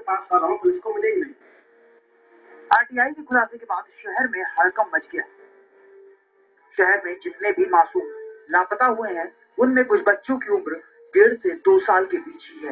5 साल हो पुलिस को मिले ही नहीं। आरटीआई के खुलासे के बाद शहर में हड़कंप मच गया। शहर में जितने भी मासूम लापता हुए हैं उनमें कुछ बच्चों की उम्र 1.5 से 2 साल के बीच ही है।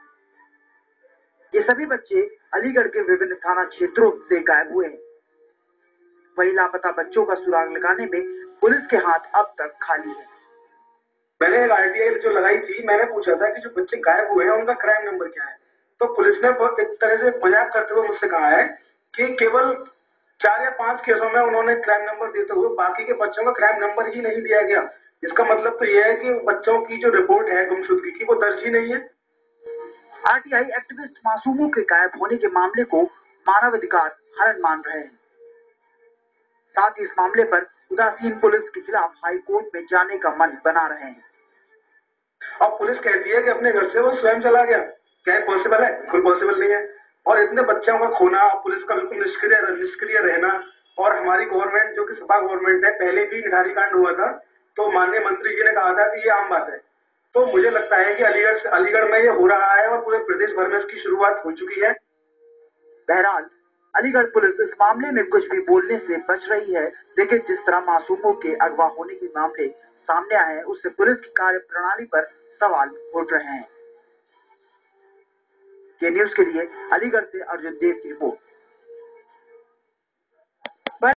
ये सभी बच्चे अलीगढ़ के विभिन्न थाना क्षेत्रों से गायब हुए हैं। वहीं लापता बच्चों का सुराग लगाने में पुलिस के हाथ अब तक खाली है। मैंने एक आरटीआई जो लगाई थी, मैंने पूछा था कि जो बच्चे गायब हुए हैं उनका क्राइम नंबर क्या है, तो पुलिस ने बहुत एक तरह से मजाक करते हुए मुझसे कहा है कि केवल 4 या 5 केसों में उन्होंने क्राइम नंबर देते हुए बाकी के बच्चों का क्राइम नंबर ही नहीं दिया गया। इसका मतलब तो यह है कि बच्चों की जो रिपोर्ट है गुमशुदगी की वो दर्ज ही नहीं है। आरटीआई एक्टिविस्ट मासूमों के गायब होने के मामले को मानवाधिकार हनन मान रहे हैं। साथ ही इस मामले पर उदासीन पुलिस के खिलाफ हाई कोर्ट में जाने का मन बना रहे हैं। अब पुलिस कहती है कि अपने घर से वो स्वयं चला गया, क्या पॉसिबल है? बिल्कुल पॉसिबल नहीं है। और इतने बच्चों का खोना, पुलिस का बिल्कुल निष्क्रिय रहना, और हमारी गवर्नमेंट जो कि सपा गवर्नमेंट है, पहले भी निठारी कांड हुआ था तो माननीय मंत्री जी ने कहा था कि ये आम बात है। तो मुझे लगता है कि अलीगढ़ में ये हो रहा है और पूरे प्रदेश भर में इसकी शुरुआत हो चुकी है। बहरहाल अलीगढ़ पुलिस इस मामले में कुछ भी बोलने से बच रही है, लेकिन जिस तरह मासूमों के अगवा होने के मामले सामने आए हैं उससे पुलिस की कार्य प्रणाली पर सवाल उठ रहे हैं। के न्यूज के लिए अलीगढ़ से अर्जुन देव की रिपोर्ट।